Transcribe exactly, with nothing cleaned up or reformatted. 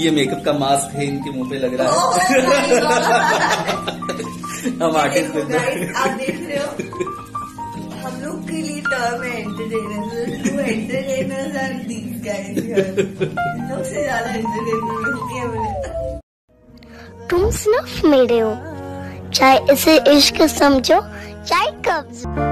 इनके मेकअप का मास्क है, इनके मुंह पे लग रहा है। हम आर्टिस्ट बन गए। आप देख रहे हो, हम लोग के लिए टर्म है entertainers, entertainers are these guys here. इन लोग से ज्यादा एंटरटेनर मिलती है मुझे। तुम सिर्फ मेरे हो, चाहे इसे इश्क समझो चाहे कब्ज।